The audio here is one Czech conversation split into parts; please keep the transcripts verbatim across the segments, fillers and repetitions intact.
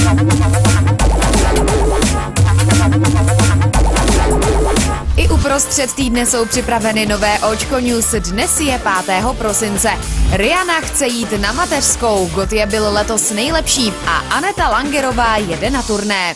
I uprostřed týdne jsou připraveny nové Očko News. Dnes je pátého prosince. Rihanna chce jít na mateřskou, Gotye byl letos nejlepší a Aneta Langerová jede na turné.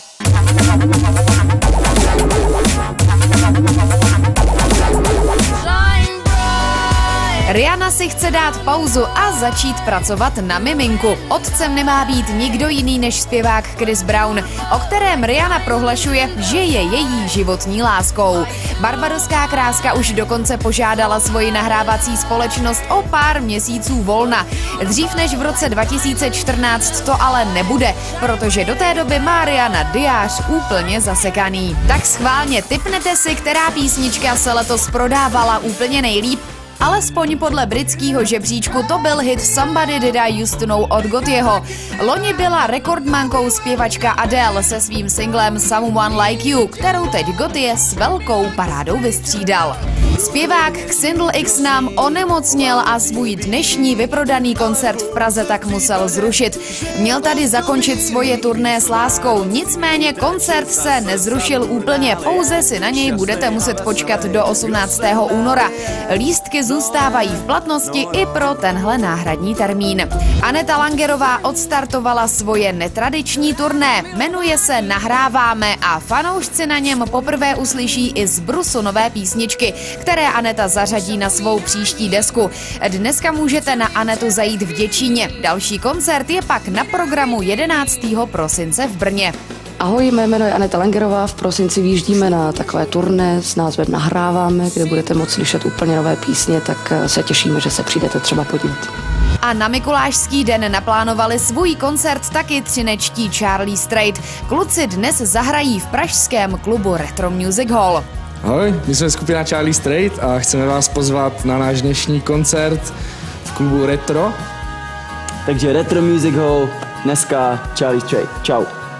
Rihanna si chce dát pauzu a začít pracovat na miminku. Otcem nemá být nikdo jiný než zpěvák Chris Brown, o kterém Rihanna prohlašuje, že je její životní láskou. Barbadoská kráska už dokonce požádala svoji nahrávací společnost o pár měsíců volna. Dřív než v roce dva tisíce čtrnáct to ale nebude, protože do té doby má Rihanna diář úplně zasekaný. Tak schválně tipnete si, která písnička se letos prodávala úplně nejlíp. Alespoň podle britského žebříčku to byl hit Somebody Did I Used to Know od Gotyeho. Loni byla rekordmankou zpěvačka Adele se svým singlem Someone Like You, kterou teď Gotye s velkou parádou vystřídal. Zpěvák Xindl X nám onemocněl a svůj dnešní vyprodaný koncert v Praze tak musel zrušit. Měl tady zakončit svoje turné s láskou, nicméně koncert se nezrušil úplně, pouze si na něj budete muset počkat do osmnáctého února. Lístky zůstávají v platnosti i pro tenhle náhradní termín. Aneta Langerová odstartovala svoje netradiční turné, jmenuje se Nahráváme a fanoušci na něm poprvé uslyší i z brusu nové písničky, které Aneta zařadí na svou příští desku. Dneska můžete na Anetu zajít v Děčíně. Další koncert je pak na programu jedenáctého prosince v Brně. Ahoj, mé jméno je Aneta Langerová, v prosinci vyjíždíme na takové turné s názvem Nahráváme, kde budete moct slyšet úplně nové písně, tak se těšíme, že se přijdete třeba podívat. A na Mikulášský den naplánovali svůj koncert taky třinečtí Charlie Straight. Kluci dnes zahrají v pražském klubu Retro Music Hall. Ahoj, my jsme skupina Charlie Straight a chceme vás pozvat na náš dnešní koncert v klubu Retro. Takže Retro Music Hall, dneska Charlie Straight. Čau.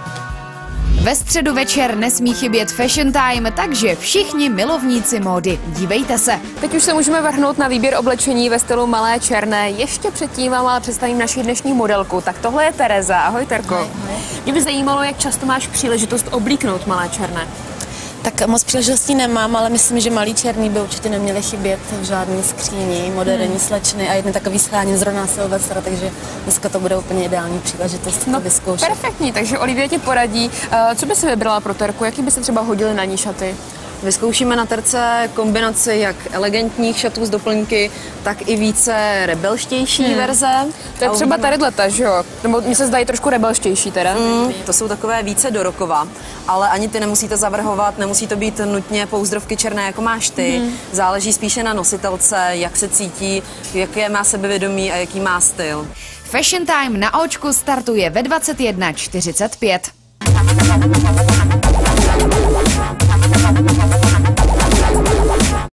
Ve středu večer nesmí chybět Fashion Time, takže všichni milovníci módy, dívejte se. Teď už se můžeme vrhnout na výběr oblečení ve stylu malé černé. Ještě předtím vám ale představím naši dnešní modelku. Tak tohle je Tereza. Ahoj, Terko. Ahoj, ahoj. Mě by zajímalo, jak často máš příležitost oblíknout malé černé. Tak moc příležitostí nemám, ale myslím, že malý černý by určitě neměly chybět v žádné skříni, moderní hmm. slečny a jedný takový schání zrovna Silvestra, takže dneska to bude úplně ideální příležitost no, to vyzkoušet. Perfektní, takže Olivia ti poradí. Co by si vybrala pro Terku, jaký by se třeba hodily na ní šaty? Vyzkoušíme na terce kombinaci jak elegantních šatů z doplňky, tak i více rebelštější hmm. verze. To je třeba tadyhleta, že jo? Nebo mi se zdají trošku rebelštější teda. Hmm. To jsou takové více do rokova, ale ani ty nemusíte zavrhovat, nemusí to být nutně pouzdrovky černé, jako máš ty. Hmm. Záleží spíše na nositelce, jak se cítí, jaké má sebevědomí a jaký má styl. Fashion Time na Očku startuje ve dvacet jedna čtyřicet pět. Thank you.